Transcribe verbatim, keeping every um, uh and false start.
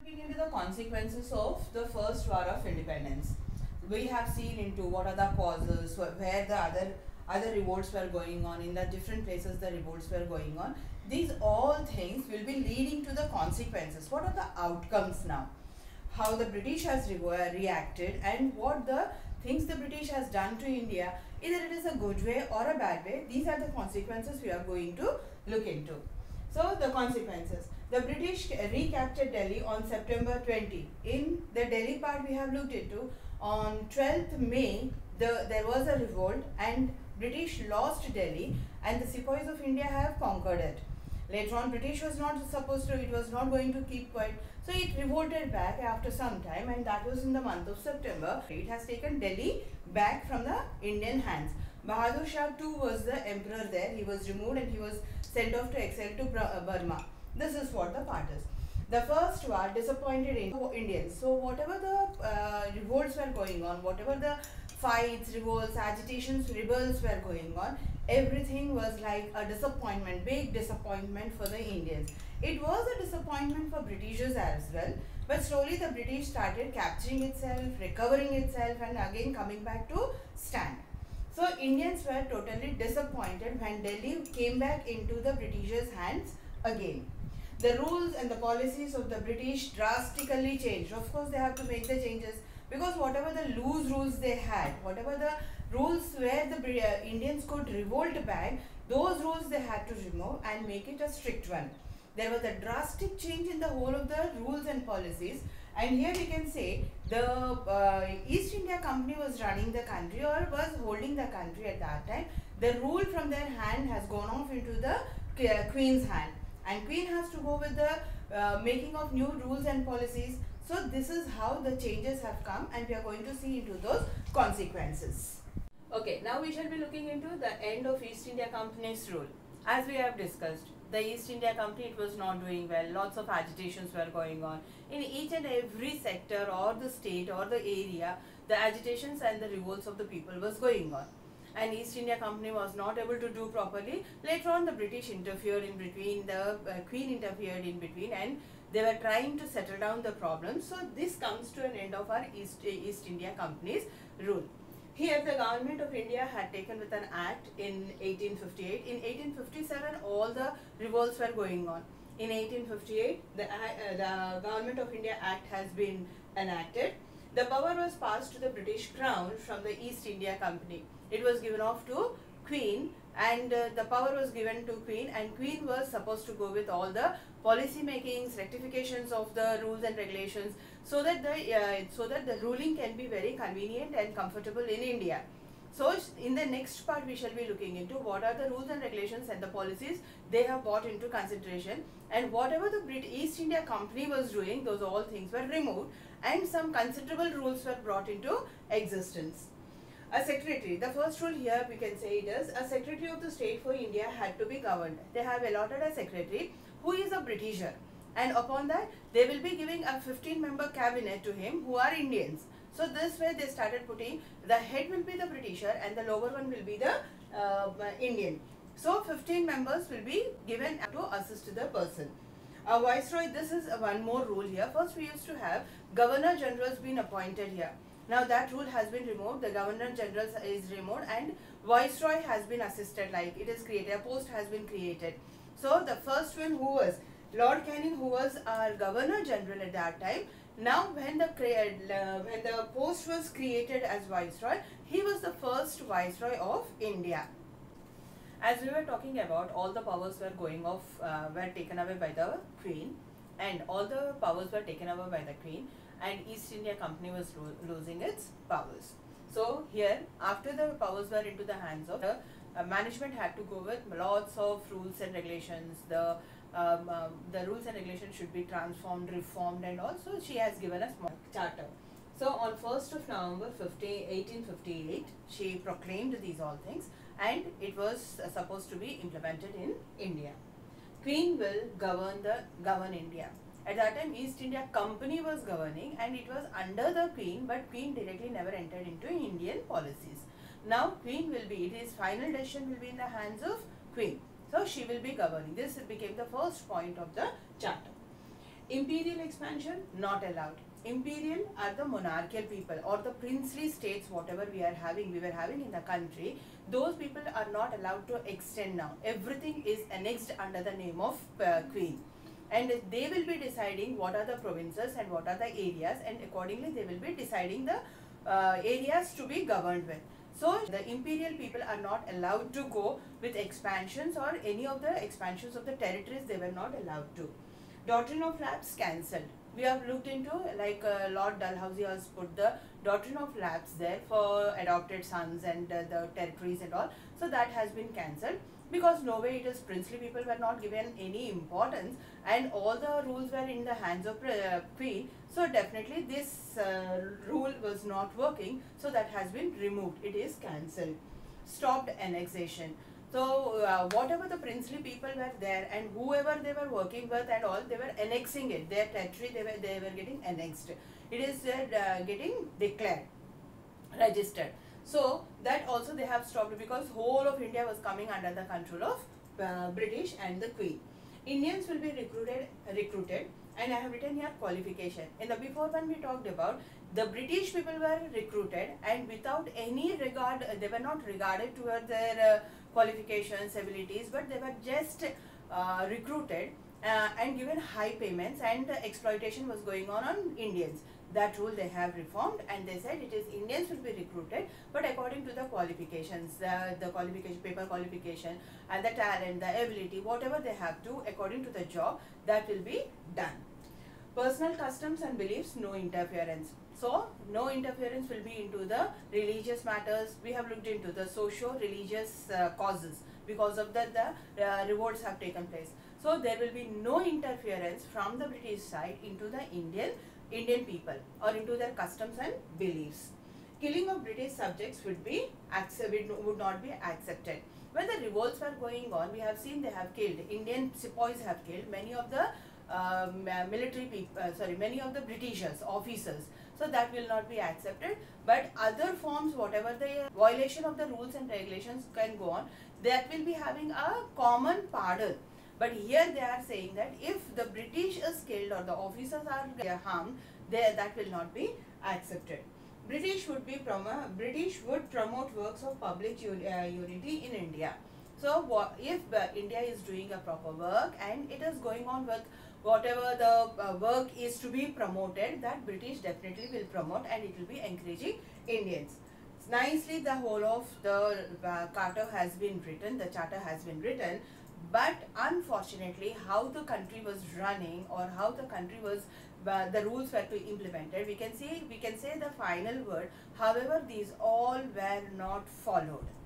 Looking into the consequences of the first war of independence, we have seen into what are the causes, where the other other revolts were going on, in the different places the revolts were going on. These all things will be leading to the consequences. What are the outcomes now? How the British has re reacted and what the things the British has done to India, either it is a good way or a bad way. These are the consequences we are going to look into. So the consequences. The British recaptured Delhi on September twentieth. In the Delhi part we have looked into, on twelfth May the, there was a revolt and British lost Delhi and the Sepoys of India have conquered it. Later on British was not supposed to, it was not going to keep quiet. So it revolted back after some time and that was in the month of September. It has taken Delhi back from the Indian hands. Bahadur Shah too was the emperor there. He was removed and he was sent off to exile to Burma. This is what the part is. The first war disappointed Indians. So whatever the uh, revolts were going on, whatever the fights, revolts, agitations, rebels were going on, everything was like a disappointment, big disappointment for the Indians. It was a disappointment for Britishers as well, but slowly the British started capturing itself, recovering itself and again coming back to stand. So Indians were totally disappointed when Delhi came back into the Britishers' hands again. The rules and the policies of the British drastically changed. Of course, they have to make the changes because whatever the loose rules they had, whatever the rules where the uh, Indians could revolt back, those rules they had to remove and make it a strict one. There was a drastic change in the whole of the rules and policies. And here we can say the uh, East India Company was running the country or was holding the country at that time. The rule from their hand has gone off into the uh, Queen's hand. And Queen has to go with the uh, making of new rules and policies. So this is how the changes have come and we are going to see into those consequences. Okay, now we shall be looking into the end of East India Company's rule. As we have discussed, the East India Company, it was not doing well. Lots of agitations were going on. In each and every sector or the state or the area, the agitations and the revolts of the people was going on. And East India Company was not able to do properly. Later on the British interfered in between, the uh, Queen interfered in between and they were trying to settle down the problem. So this comes to an end of our East, uh, East India Company's rule. Here the government of India had taken with an act in eighteen fifty-eight. In eighteen fifty-seven all the revolts were going on. In eighteen fifty-eight the, uh, the Government of India Act has been enacted. The power was passed to the British Crown from the East India Company. It was given off to Queen and uh, the power was given to Queen and Queen was supposed to go with all the policy makings, rectifications of the rules and regulations so that the uh, so that the ruling can be very convenient and comfortable in India. So in the next part we shall be looking into what are the rules and regulations and the policies they have brought into consideration, and whatever the Brit East India Company was doing, those all things were removed and some considerable rules were brought into existence. A secretary, the first rule here we can say it is a secretary of the state for India had to be governed. They have allotted a secretary who is a Britisher and upon that they will be giving a fifteen member cabinet to him who are Indians. So this way they started putting the head will be the Britisher and the lower one will be the uh, Indian. So fifteen members will be given to assist the person. A viceroy, this is one more rule here. First we used to have Governor Generals being appointed here. Now that rule has been removed, the Governor General is removed and Viceroy has been assisted, like it is created, a post has been created. So the first one who was Lord Canning, who was our Governor General at that time, now when the, uh, when the post was created as Viceroy, he was the first Viceroy of India. As we were talking about, all the powers were going off, uh, were taken away by the Queen and all the powers were taken away by the Queen and East India Company was lo losing its powers. So here after the powers were into the hands of the uh, management had to go with lots of rules and regulations. The um, uh, the rules and regulations should be transformed, reformed and also she has given a small charter. So on first of November eighteen fifty-eight she proclaimed these all things and it was uh, supposed to be implemented in India. Queen will govern the govern India. At that time East India Company was governing and it was under the Queen, but Queen directly never entered into Indian policies. Now Queen will be, it is final decision will be in the hands of Queen. So she will be governing. This became the first point of the charter. Imperial expansion, not allowed. Imperial are the monarchical people or the princely states, whatever we are having, we were having in the country. Those people are not allowed to extend now. Everything is annexed under the name of uh, queen. And they will be deciding what are the provinces and what are the areas, and accordingly they will be deciding the uh, areas to be governed with. So the imperial people are not allowed to go with expansions, or any of the expansions of the territories they were not allowed to. Doctrine of lapse cancelled. We have looked into, like uh, Lord Dalhousie has put the doctrine of lapse there for adopted sons and uh, the territories and all. So that has been cancelled, because no way it is princely people were not given any importance, and all the rules were in the hands of uh, queen. So definitely this uh, rule was not working, so that has been removed. It is cancelled. Stopped annexation. So uh, whatever the princely people were there and whoever they were working with and all, they were annexing it. Their territory, they were they were getting annexed. It is uh, getting declared, registered. So that also they have stopped, because whole of India was coming under the control of uh, British and the Queen. Indians will be recruited, recruited, and I have written here qualification. In the before one we talked about, the British people were recruited, and without any regard, they were not regarded towards their uh, qualifications, abilities, but they were just uh, recruited uh, and given high payments, and uh, exploitation was going on on Indians. That rule they have reformed, and they said it is Indians will be recruited, but according to the qualifications, uh, the qualification, paper qualification, and the talent, the ability, whatever they have to, according to the job, that will be done. Personal customs and beliefs, no interference. So, no interference will be into the religious matters. We have looked into the socio-religious uh, causes, because of that the uh, revolts have taken place. So, there will be no interference from the British side into the Indian Indian people or into their customs and beliefs. Killing of British subjects would be would not be accepted. When the revolts were going on, we have seen they have killed, Indian sepoys have killed many of the um, military people, uh, sorry, many of the Britishers, officers. So that will not be accepted. But other forms, whatever the violation of the rules and regulations can go on, that will be having a common pardon. But here they are saying that if the British is killed or the officers are harmed, there that will not be accepted. British would be promo British would promote works of public un uh, unity in India. So what if uh, India is doing a proper work and it is going on with whatever the uh, work is to be promoted, that British definitely will promote, and it will be encouraging Indians. Nicely the whole of the uh, charter has been written, the charter has been written. But unfortunately, how the country was running, or how the country was, uh, the rules were to be implemented, we can see, we can say the final word. However, these all were not followed.